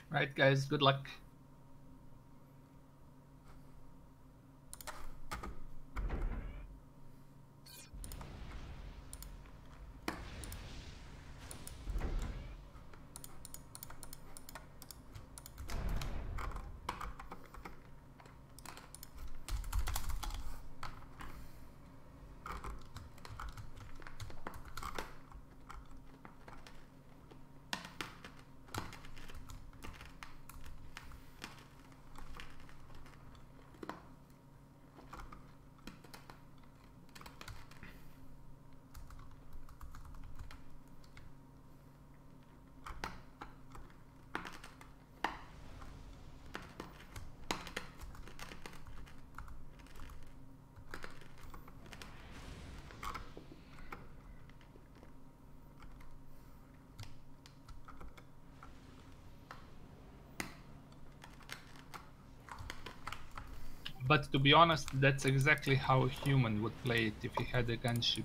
Right, guys, good luck. But to be honest, that's exactly how a human would play it if he had a gunship.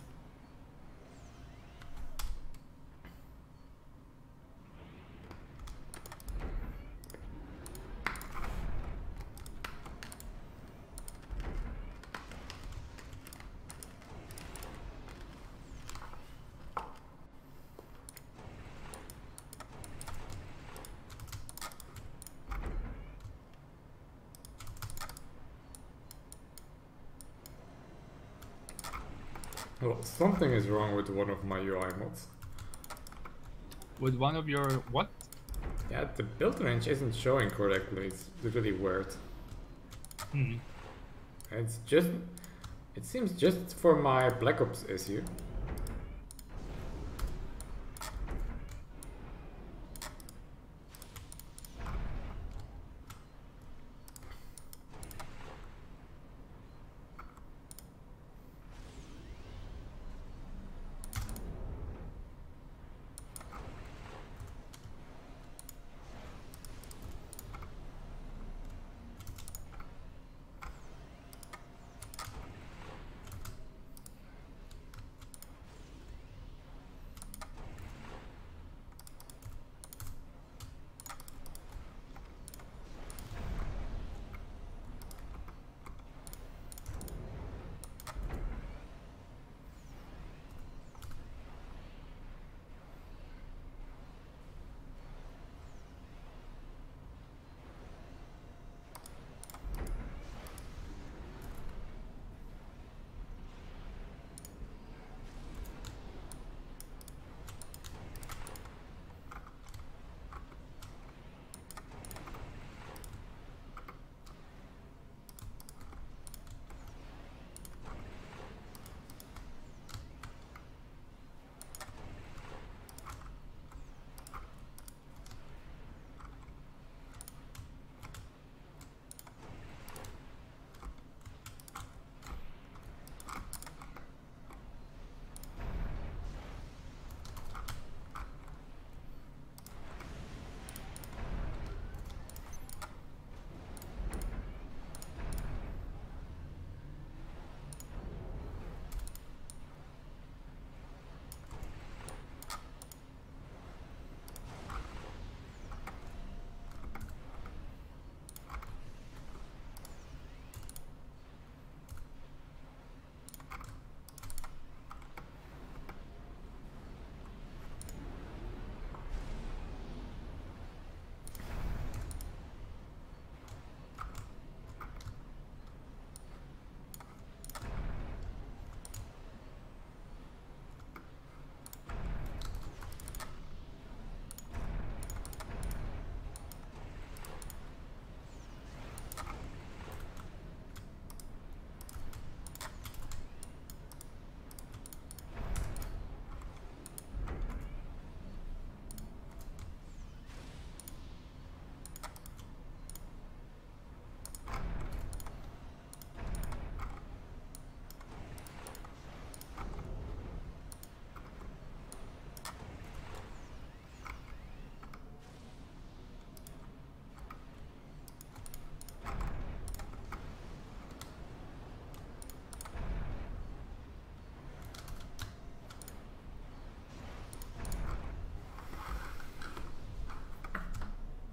Well, something is wrong with one of my UI mods. With one of your what? Yeah, the build range isn't showing correctly. It's really weird. Hmm. It's just... It seems just for my Black Ops issue.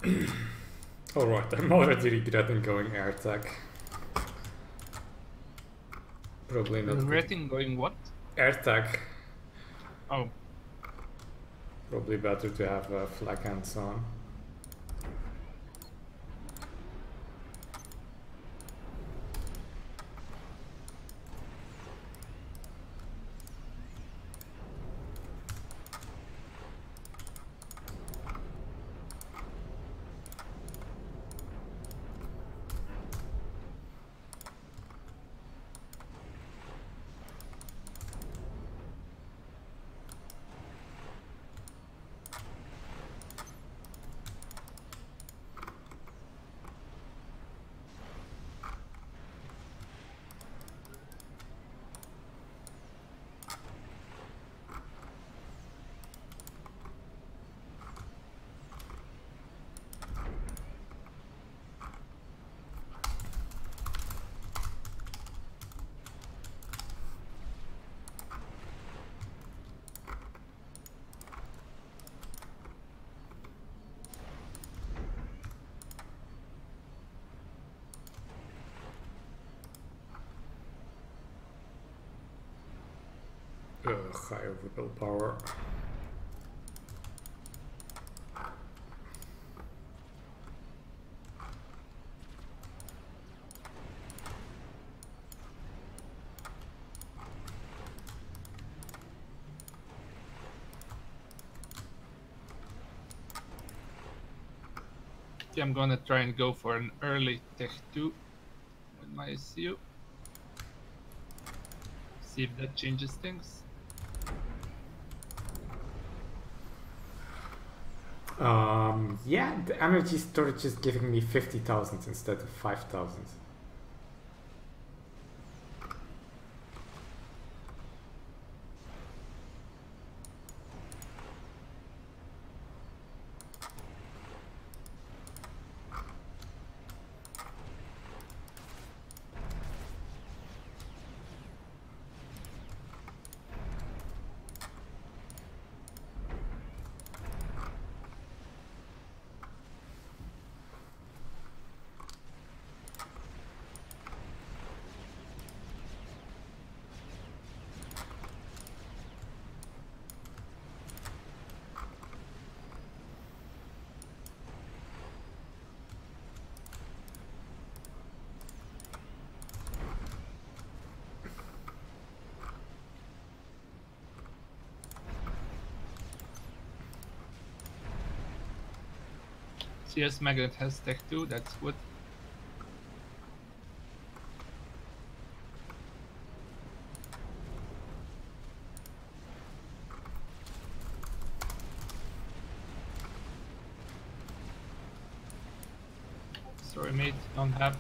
Alright, I'm already regretting going air tech. Probably not good. Regretting going what? Air tech. Oh. Probably better to have flag hands on. High overbuild power. Okay, I'm gonna try and go for an early Tech 2 with my SU. See if that changes things. Yeah, the energy storage is giving me 50,000 instead of 5,000. CS Magnet has Tech 2, that's good. Sorry mate, don't have.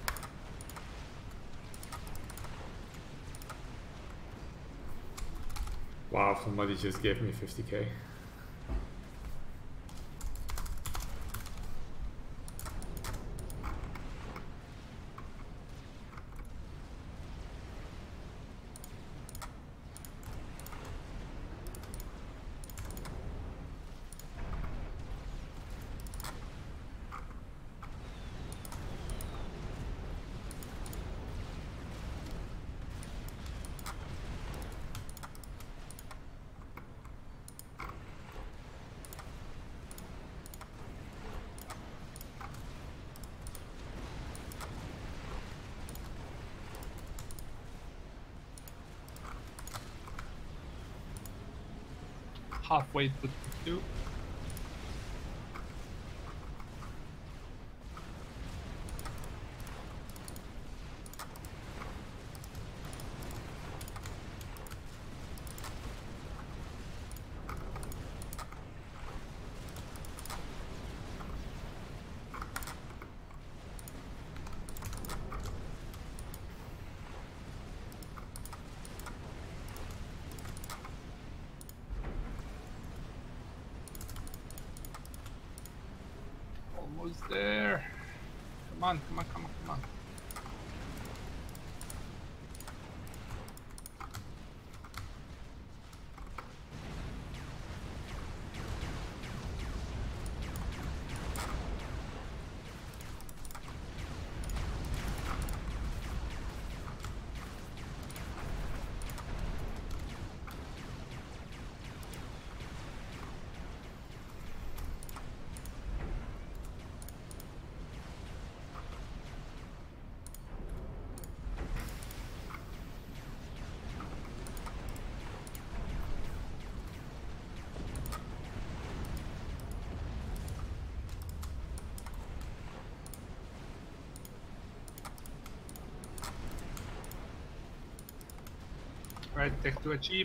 Wow, somebody just gave me 50k. Halfway to Tech 2. Almost there. Come on, come on, come on, come on. Right, take to a jeep.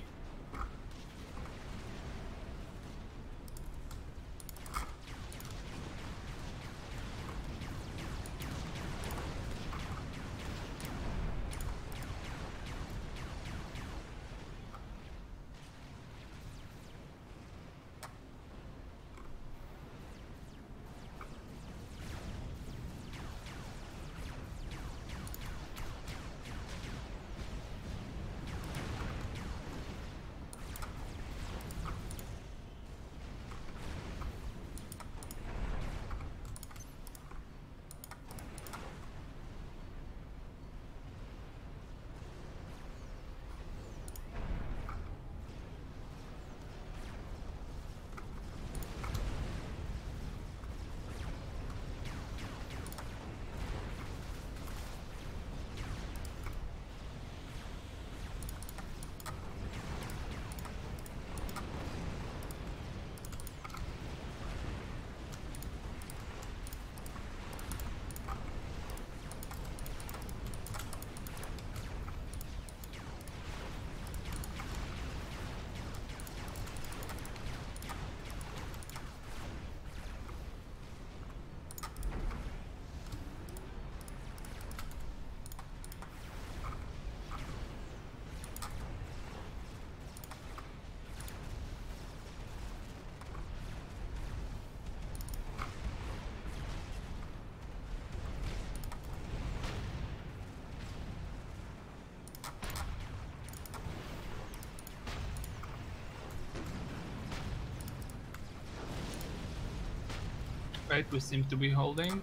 Right, we seem to be holding.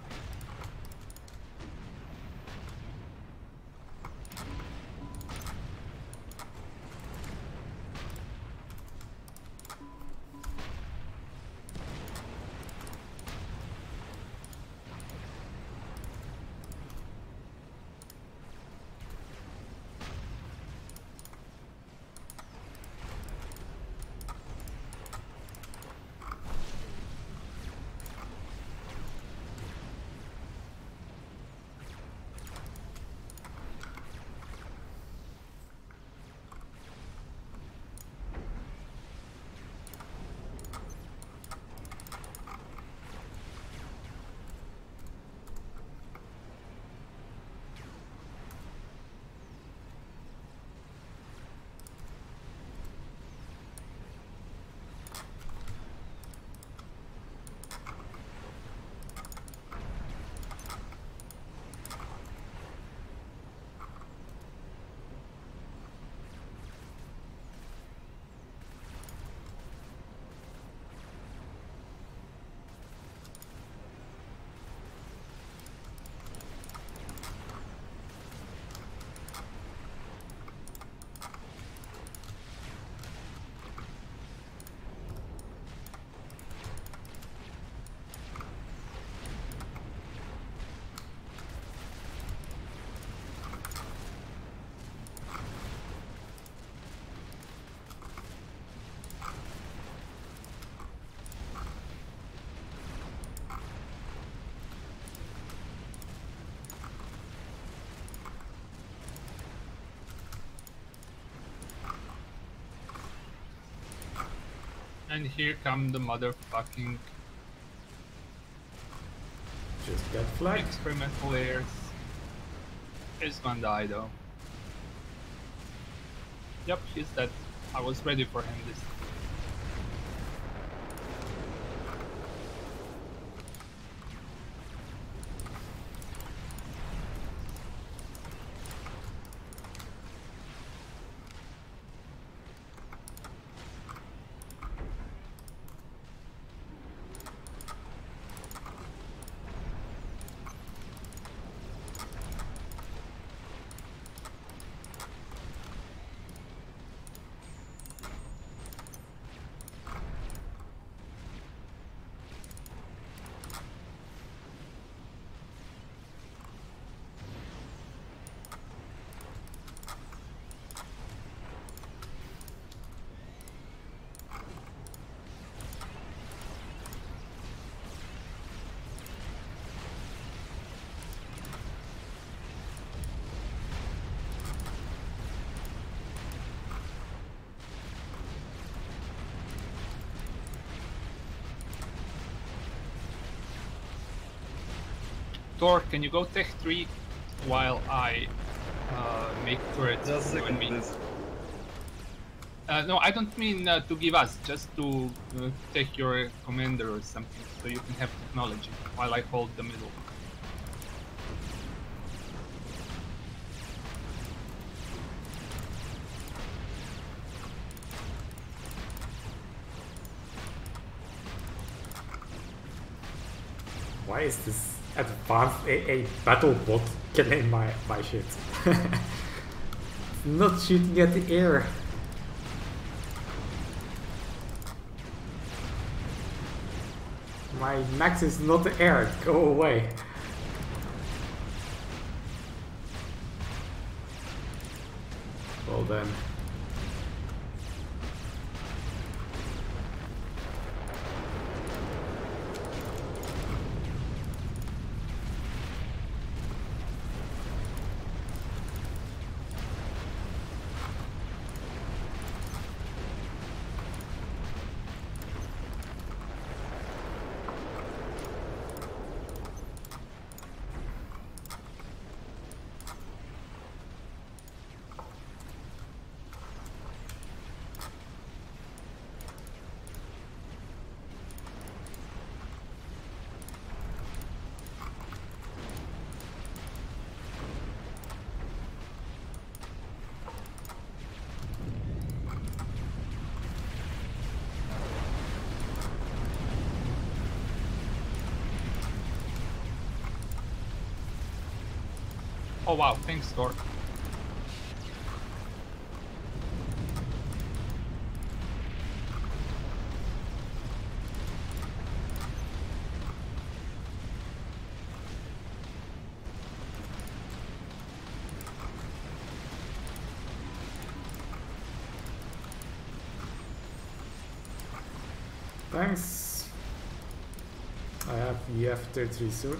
And here come the motherfucking Just get flagged. experimental layers. He's gonna die though. Yep, he's dead. I was ready for him this time. Thor, can you go tech 3 while I make turrets Just for you and second, me? please. No, I don't mean to give us, just to take your commander or something, so you can have technology while I hold the middle. Why is this advanced AA battle bot killing my shit? It's not shooting at the air. My max is not the air, go away. Well then. Oh wow, thanks Thor. Thanks. I have EF33 soon.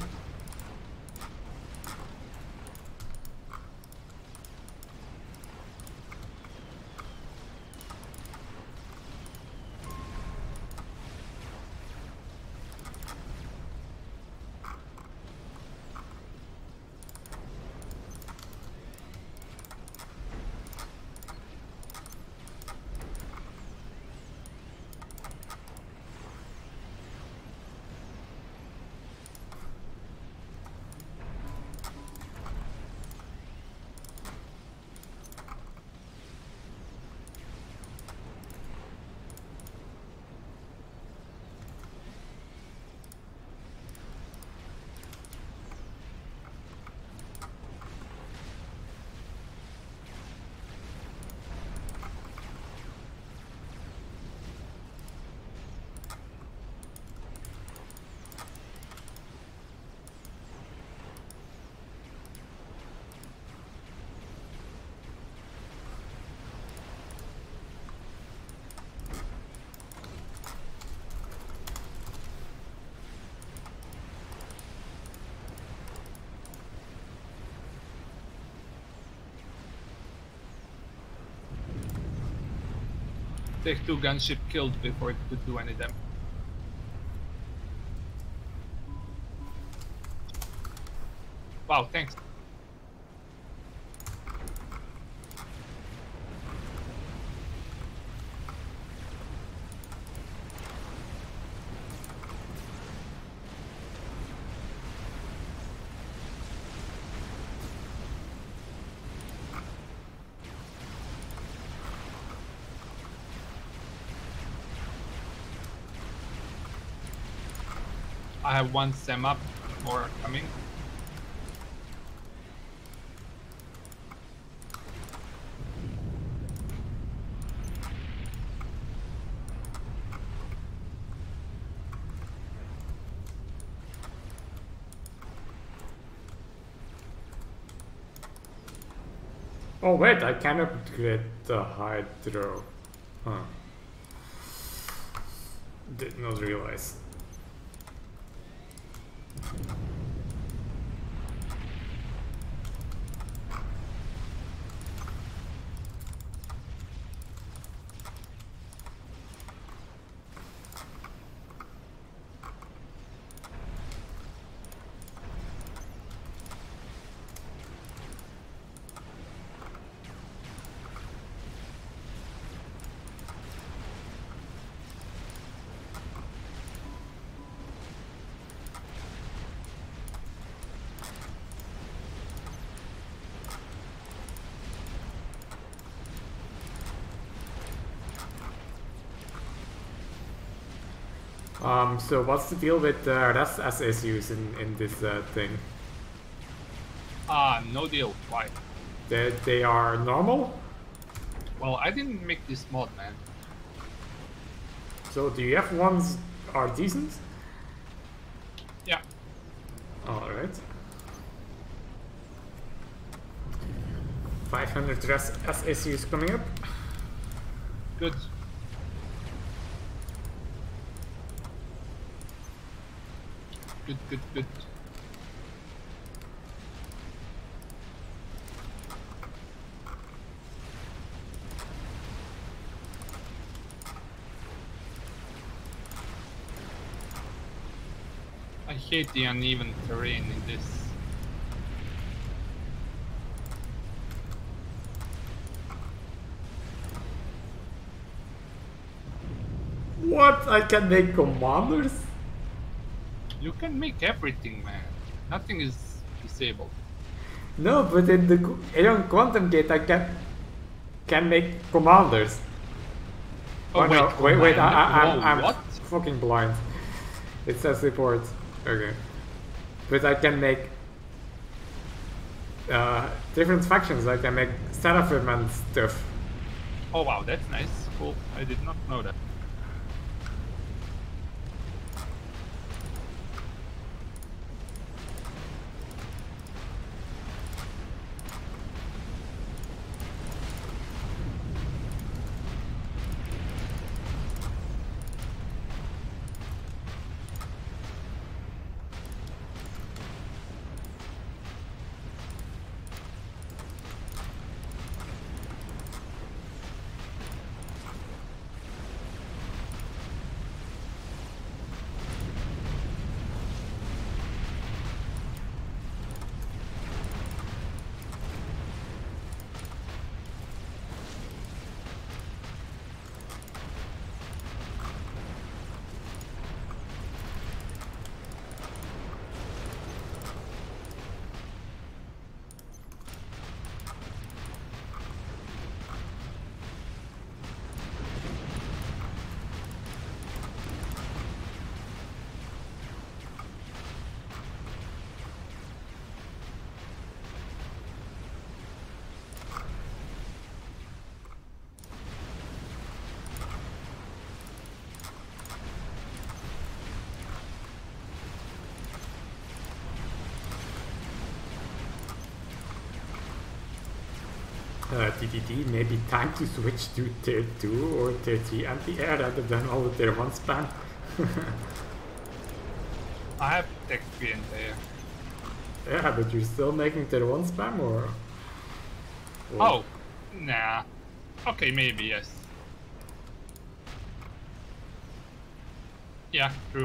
Take 2 gunship killed before it could do any damage. Wow, thanks. I have 1 SEM up, more coming. Oh wait, I can upgrade the hydro. Huh. Did not realize. So what's the deal with REST as issues in this thing? No deal. Why? They are normal? Well, I didn't make this mod, man. So do you have ones are decent? Yeah. Alright. 500 REST as issues coming up. Good. Good, good, good. I hate the uneven terrain in this. What? I can make commanders? You can make everything, man. Nothing is disabled. No, but in the Aeon Quantum Gate I can make commanders. Oh, no, wait, I'm what? fucking blind. It says report. Okay. But I can make different factions. I can make Seraphim and stuff. Oh wow, that's nice. Cool. I did not know that. TTT, maybe time to switch to tier 2 or tier 3 anti-air rather than all the tier 1 spam. I have tech in there. Yeah, but you're still making tier 1 spam or? Oh, nah. Okay, maybe, yes. Yeah, true.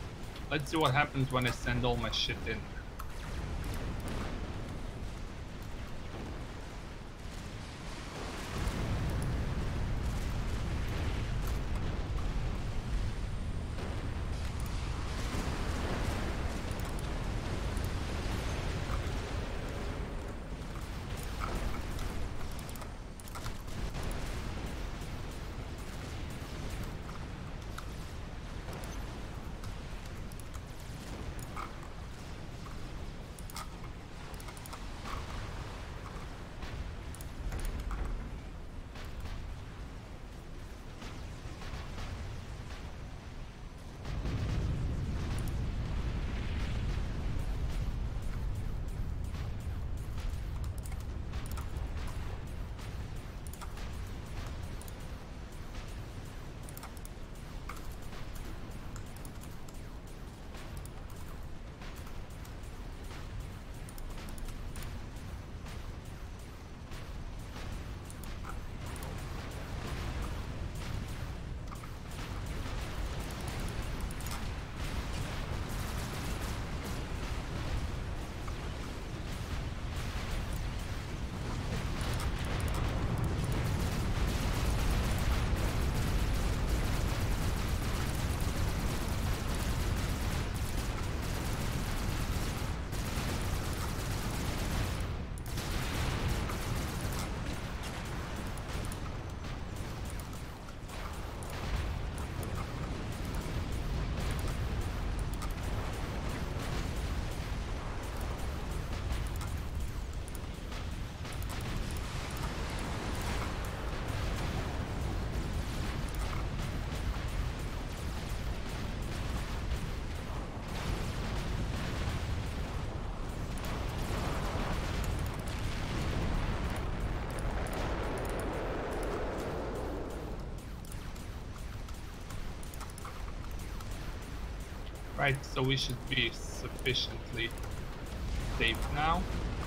Let's see what happens when I send all my shit in. Right, so we should be sufficiently safe now.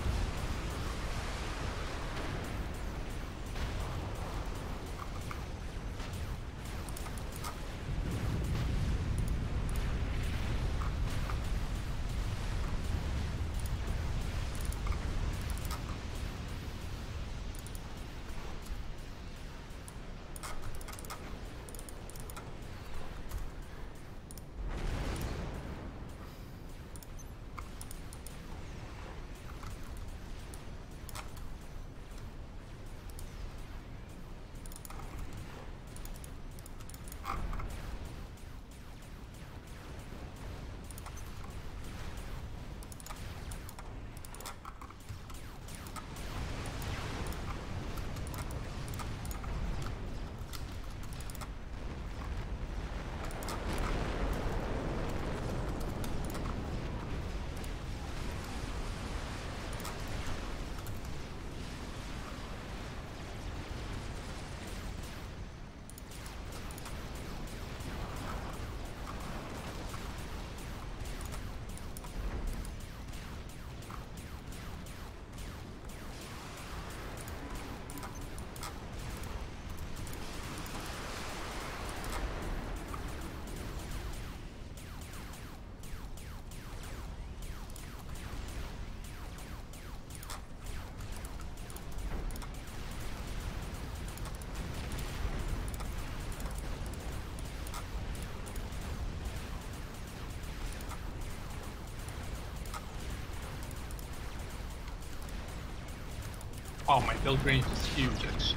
Oh, my build range is huge, actually.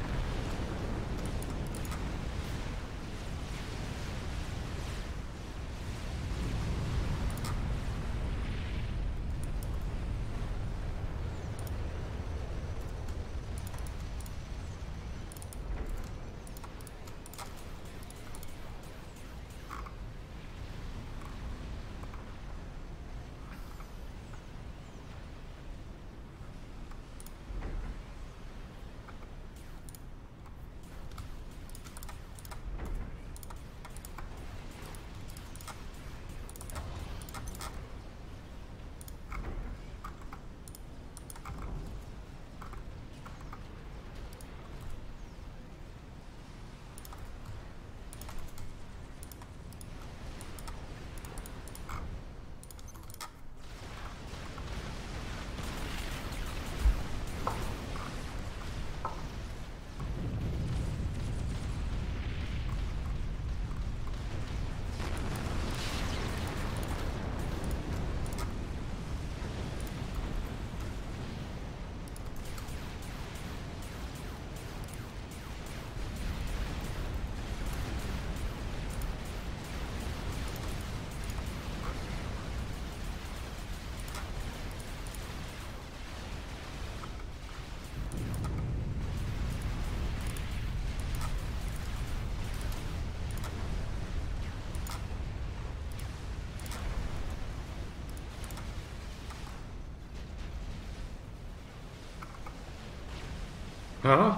Huh?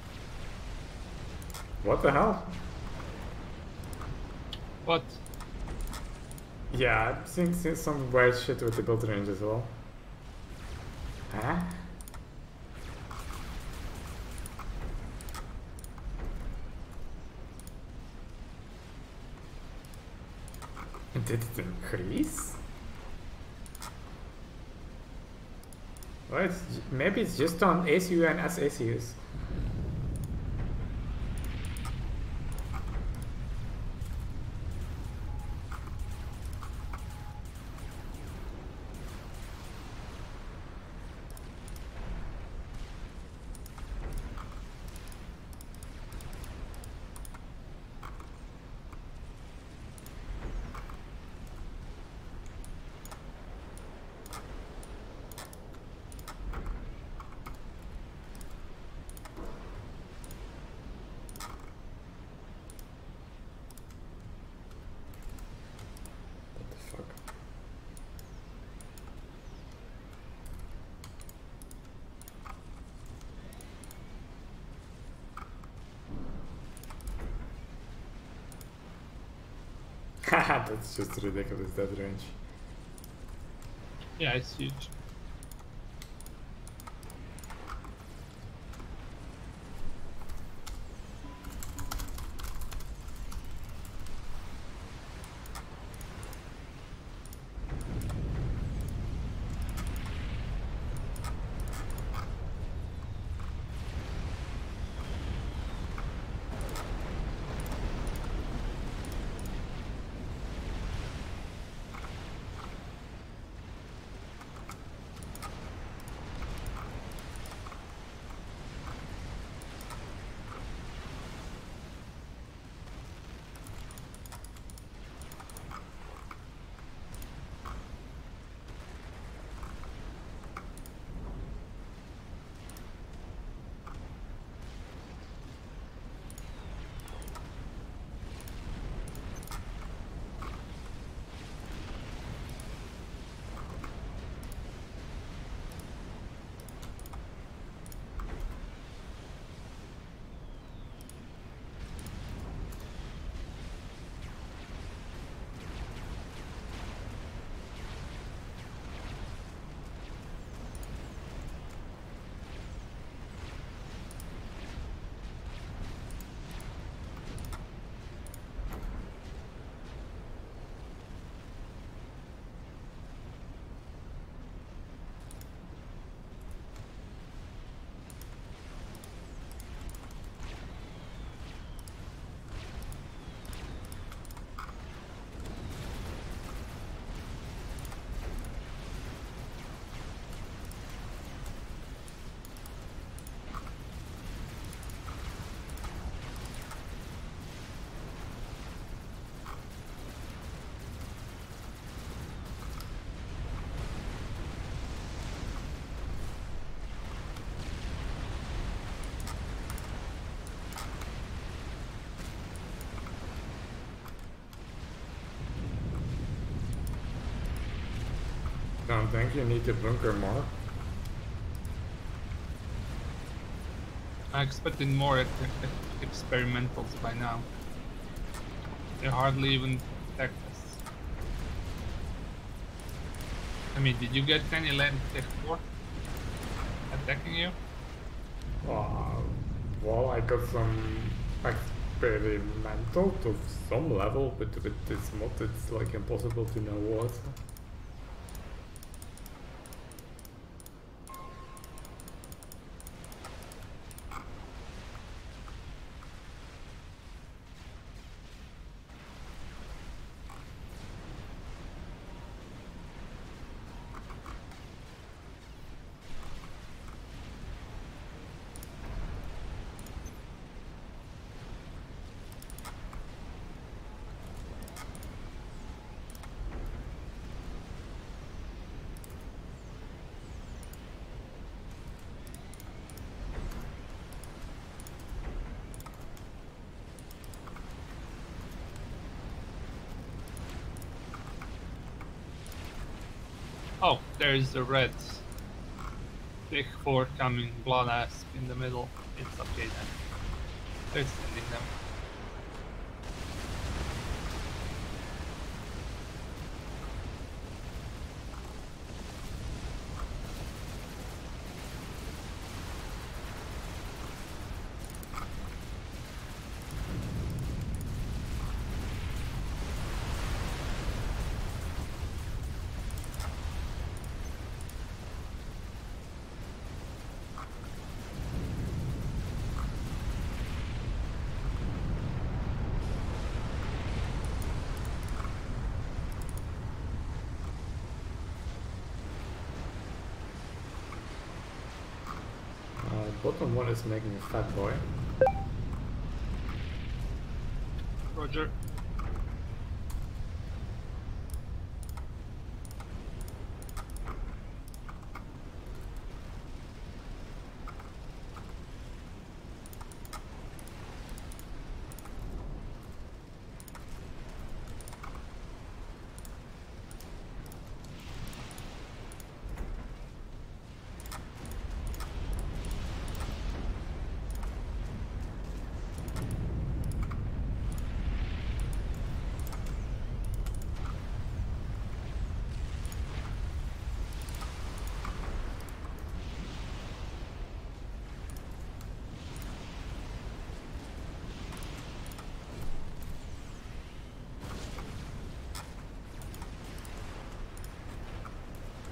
What the hell? What? Yeah, I've seen some weird shit with the build range as well. Huh? Did it increase? Well, maybe it's just on ACU and SACUs. That's just ridiculous, that range. Yeah, it's huge. Don't think you need to bunker more. I expected more experimentals by now. They hardly even attack us. I mean, did you get any land tech 4 attacking you? Well, I got some experimental to some level, but with this mod it's like impossible to know what. Oh, there's the reds. Big 4 coming, blood asp in the middle. It's okay then. They're sending them. Bottom one is making a fat boy. Roger.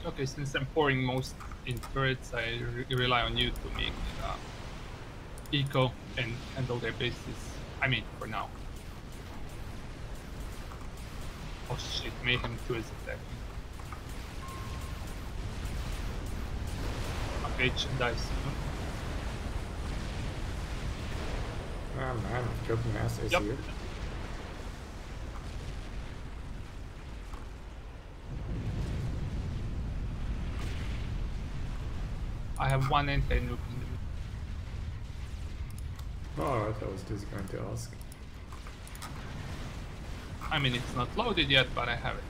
Okay, since I'm pouring most in turrets, I rely on you to make eco and handle their bases. I mean, for now. Oh shit, Mayhem 2 is attacking. Okay, it should die soon. Ah man, Joke Mass is Yep. here. I have one anti-nuke in the middle. Alright, I was just going to ask. I mean, it's not loaded yet, but I have it.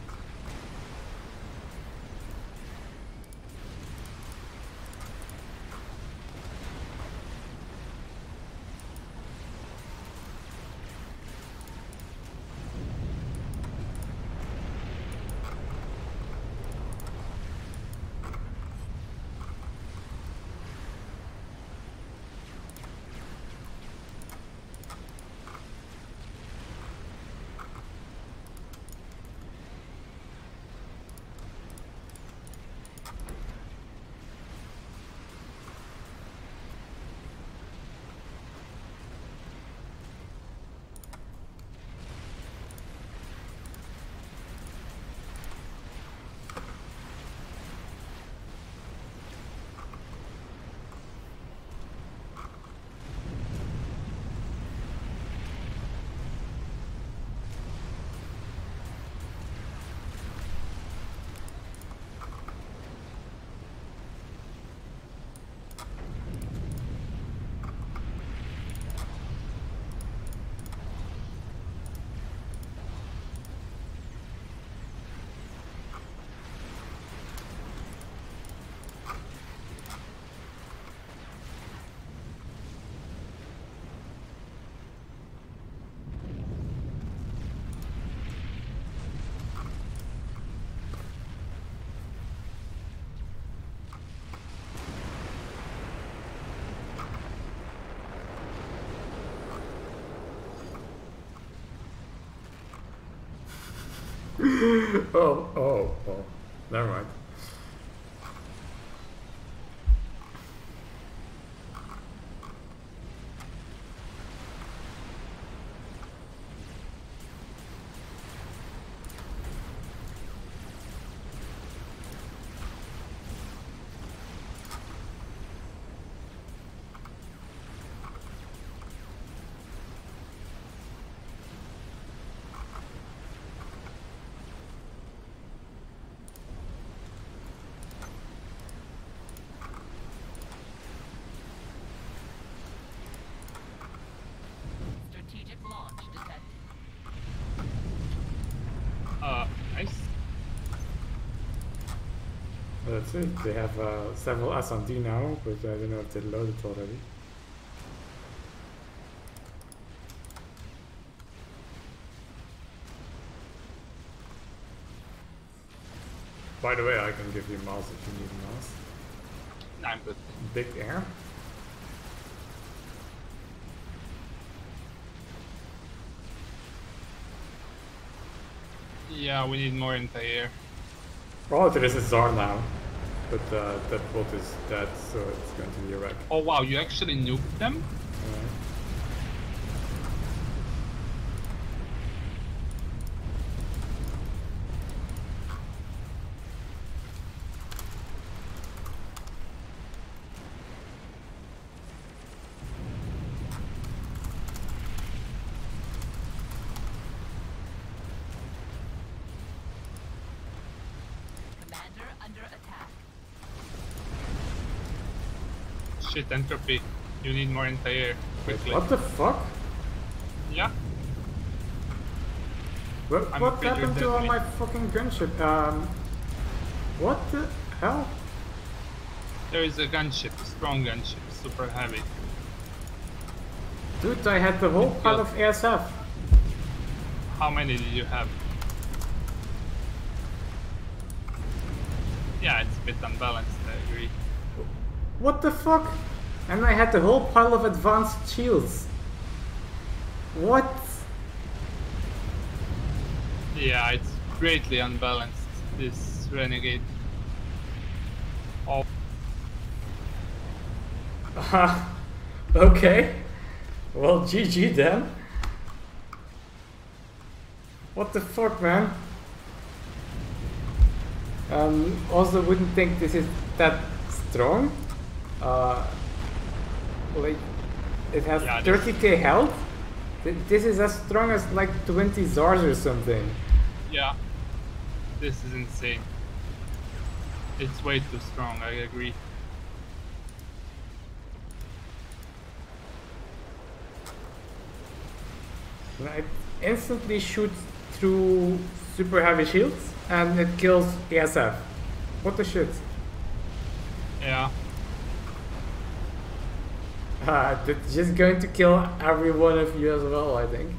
Oh, never mind. Nice. That's it. They have several S&D now, but I don't know if they loaded already. By the way, I can give you a mouse if you need a mouse. Nah, I'm good. Big air. Yeah, we need more anti-air. Oh, there is a Tsar now, but that bot is dead, so it's going to be a wreck. Oh wow, you actually nuked them? Shit, Entropy. You need more anti-air. Quickly. What the fuck? Yeah. What happened to all my fucking gunship? What the hell? There is a gunship, a strong gunship, super heavy. Dude, I had the whole pile of ASF. How many did you have? Yeah, it's a bit unbalanced, I agree. What the fuck? And I had the whole pile of advanced shields. What? Yeah, it's greatly unbalanced, this Renegade. Okay. Well, GG then. What the fuck, man? Also wouldn't think this is that strong. Like, it has 30k health. This is as strong as like 20 Zars or something. Yeah. This is insane. It's way too strong, I agree. It instantly shoots through super heavy shields and it kills ESF. What the shit? Yeah. That's just going to kill every one of you as well, I think.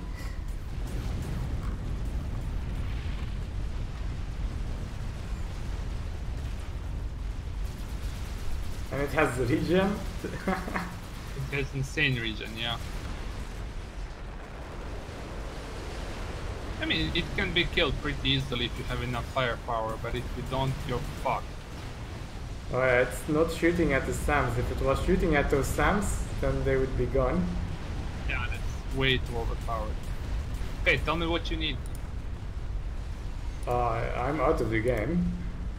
And it has the regen. It has insane regen, yeah. I mean, it can be killed pretty easily if you have enough firepower, but if you don't, you're fucked. Oh yeah, it's not shooting at the SAMs. If it was shooting at those SAMs, then they would be gone. Yeah, that's way too overpowered. Okay, tell me what you need. I'm out of the game.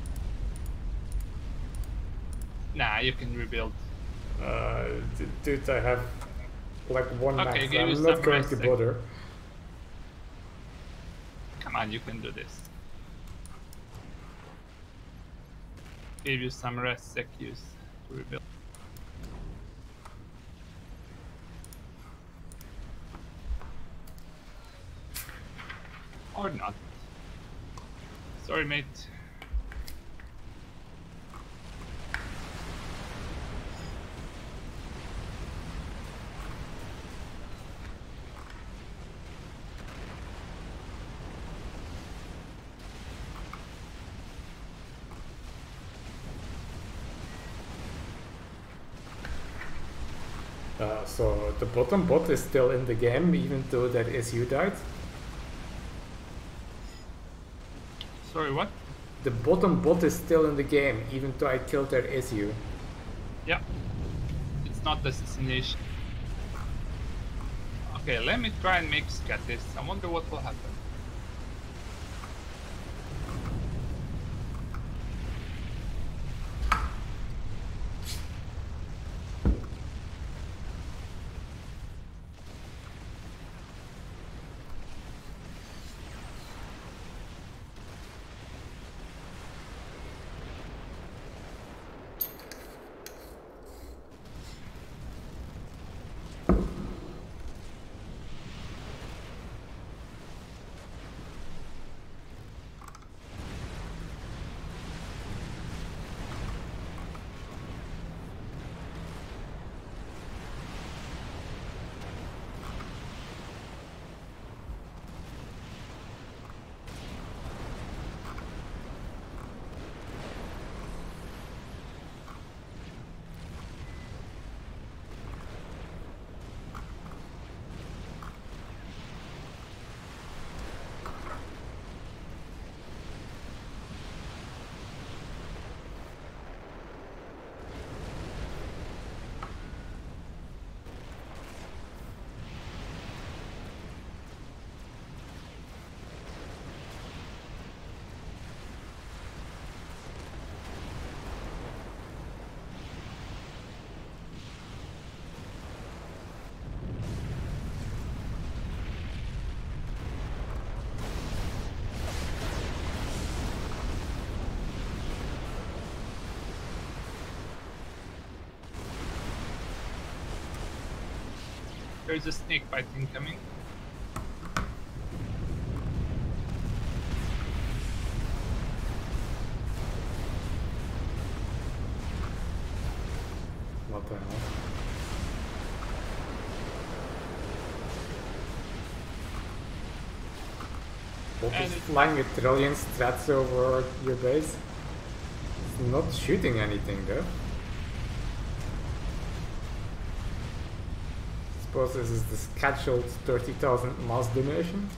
Nah, you can rebuild. Dude, I have like one max. I'm not going to bother. Come on, you can do this. Give you some rest sec use to rebuild. Or not. Sorry, mate. So the bottom bot is still in the game, even though that SU died. Sorry, what? The bottom bot is still in the game, even though I killed their SU. Yeah. It's not assassination. Okay, let me try and make scat this. I wonder what will happen. There's a snake bite incoming. What the hell? What is flying a trillion strats over your base? It's not shooting anything though. Suppose this is the scheduled 30,000 mass donation.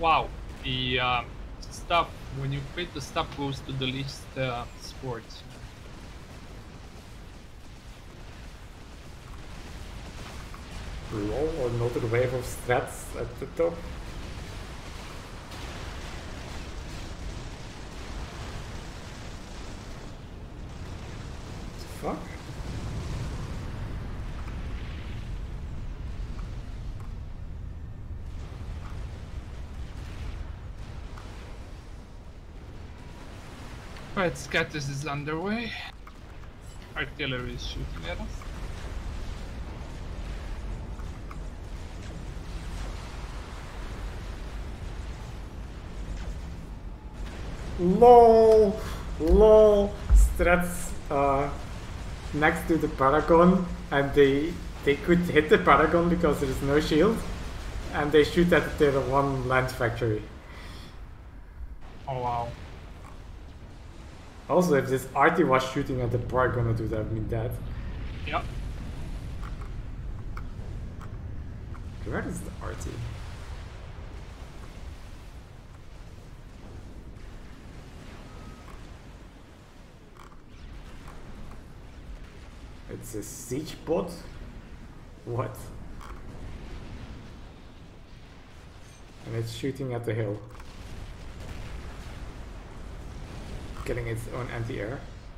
Wow, the stuff, when you quit, the stuff goes to the least sports. Lol, another wave of strats at the top. Fuck. Right, Scatus is underway. Artillery is shooting at us. Lol, strats next to the Paragon, and they could hit the Paragon because there is no shield, and they shoot at their one land factory. Oh wow. Also, if this arty was shooting at the Paragon, it would have been dead. Yep. Where is the arty? It's a siege bot? What? And it's shooting at the hill. Getting its own anti-air.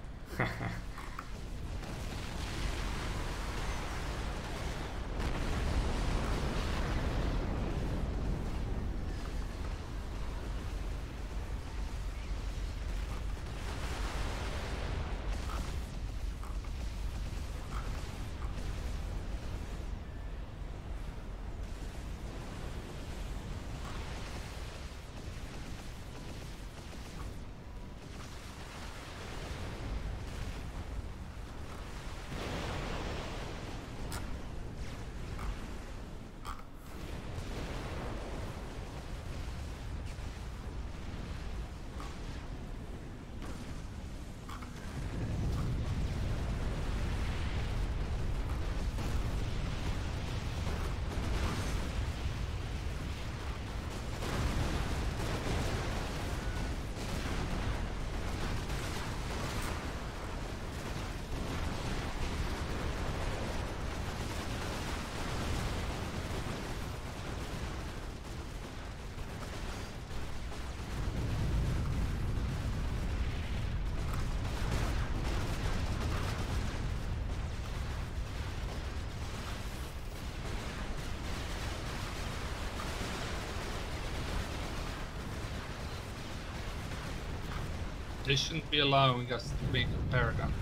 They shouldn't be allowing us to make a Paragon.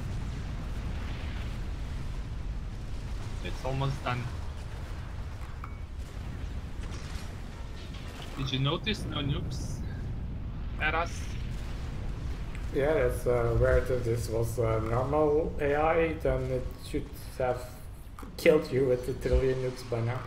It's almost done. Did you notice no nukes at us? Yeah, that's where this was normal AI, then it should have killed you with the trillion nukes by now.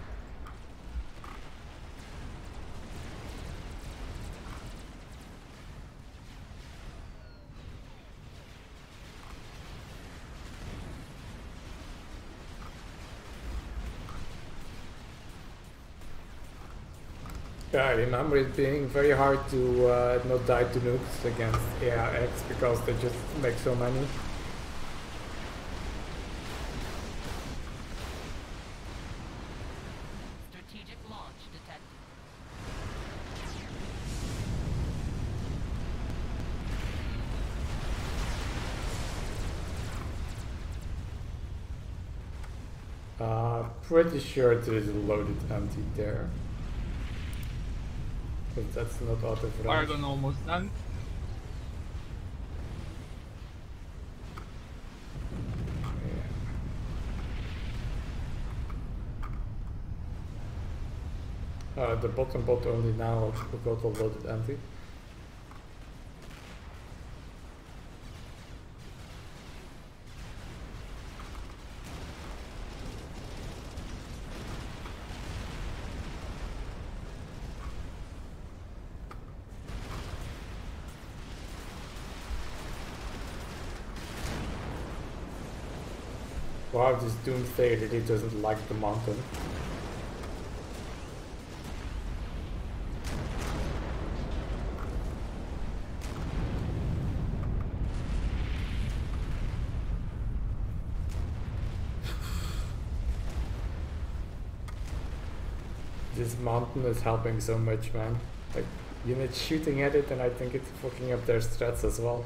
Yeah, I remember it being very hard to not die to nukes against AIX because they just make so many. Strategic launch detected. Pretty sure there is a loaded empty there. But that's not out of range. Paragon almost done. The bottom bot only now got a loaded empty. Wow, this Doomsday really doesn't like the mountain. this mountain is helping so much, man. Like, units shooting at it, and I think it's fucking up their strats as well.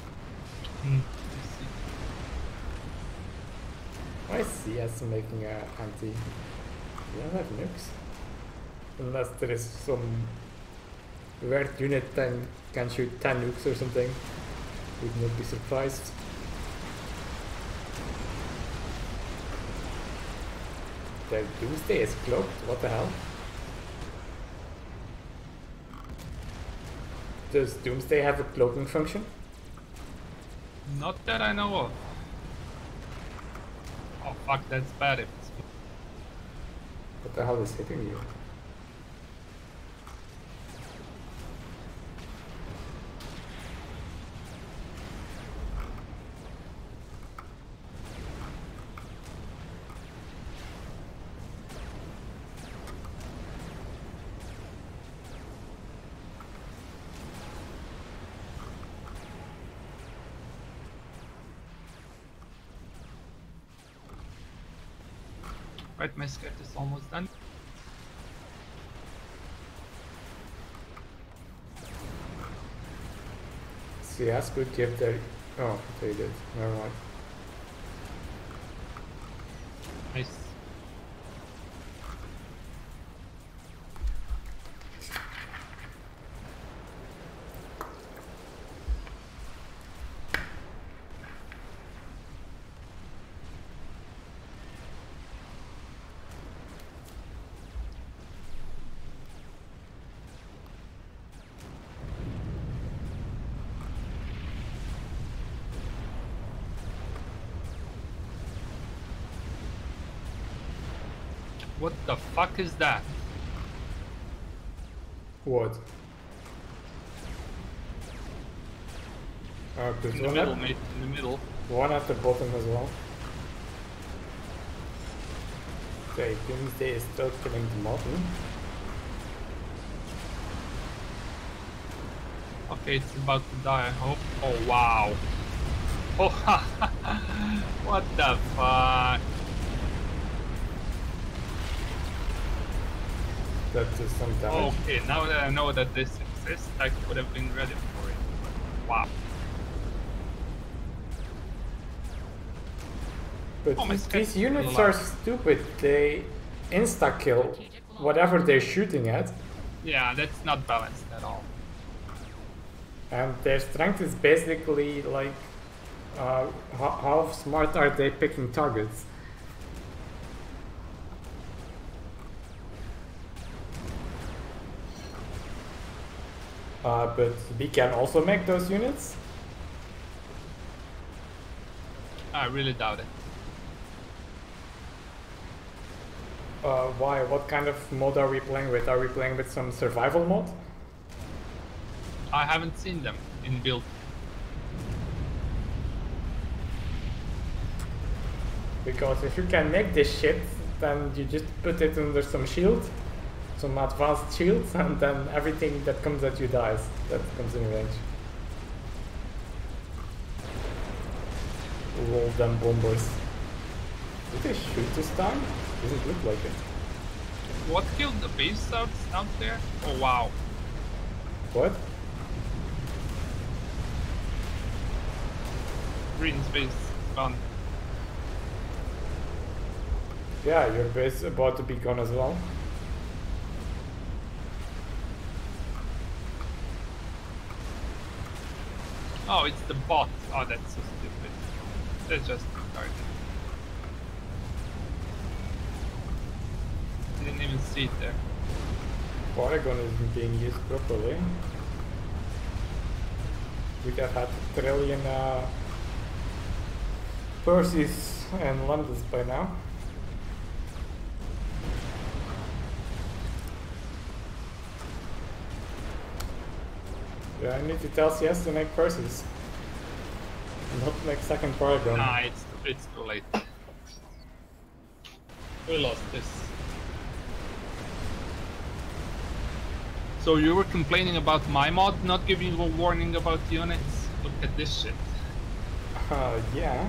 I see us making a anti. We don't have nukes. Unless there is some weird unit that can shoot 10 nukes or something. Would not be surprised. Their Doomsday is cloaked, what the hell? Does Doomsday have a cloaking function? Not that I know of. Oh fuck, that's bad if it's... What the hell is hitting you? Right, my script is almost done. CS could give their... Oh, they did. Never mind. Nice. What the fuck is that? What? There's In the one middle, at, mate. In the middle. one at the bottom as well. Okay, Doomsday is still killing the mountain. Okay, it's about to die, I hope. Oh, wow. Oh, what the fuck? That is some damage. Okay, now that I know that this exists, I could have been ready for it. Wow. But Oh, my these sketch units is are alive. stupid. They insta-kill whatever they're shooting at. Yeah, that's not balanced at all. And their strength is basically like how smart are they picking targets? But we can also make those units. I really doubt it. Why? What kind of mode are we playing with? Are we playing with some survival mode? I haven't seen them in build. Because if you can make this shit, then you just put it under some shield, some advanced shields, and then everything that comes at you dies. That comes in range. Roll them bombers. Did they shoot this time? Doesn't look like it. What killed the base out there? Oh wow. What? Green space gone. Yeah, your base is about to be gone as well. Oh, it's the bot. Oh, that's so stupid. That's just retarded. Didn't even see it there. Paragon isn't being used properly. We'd have had a trillion Perseus and Londons by now. Yeah, I need to tell CS to make Perseus. Not make second Paragon. Nah, it's too late. We lost this. So you were complaining about my mod not giving you a warning about units? Look at this shit. Yeah.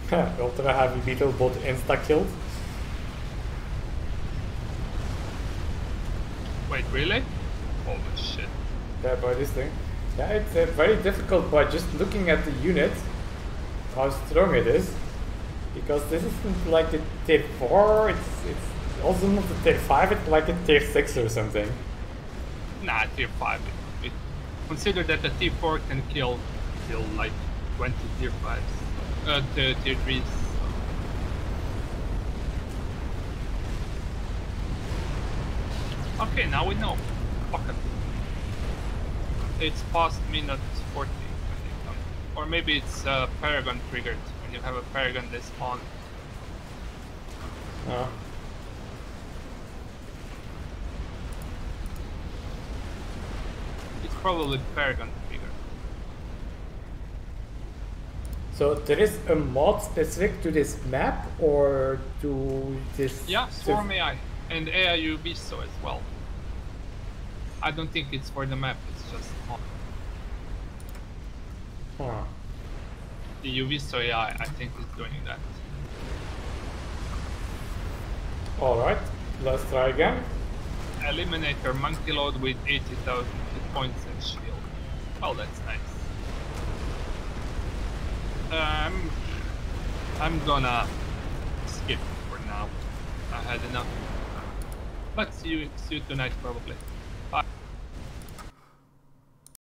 Ultra Heavy Beetle bot insta-killed. Wait, really? Holy shit. Yeah, by this thing. Yeah, it's very difficult by just looking at the unit, how strong it is. Because this isn't like a tier 4, it's also not a tier 5, it's like a tier 6 or something. Nah, tier 5. Consider that the tier 4 can kill like 20 tier 5s. The tier 3s. Okay, now we know. Fuck it. It's past minute 40, I think. Or maybe it's Paragon triggered. When you have a Paragon, they spawn. Oh. It's probably Paragon triggered. So there is a mod specific to this map or to this... Yeah, Swarm AI. And AI UV-so as well. I don't think it's for the map, it's just on. Huh. The UV-so AI, I think, is doing that. Alright, let's try again. Eliminator monkey load with 80,000 hit points and shield. Well, that's nice. I'm gonna skip for now. I had enough. But see you tonight probably. Bye.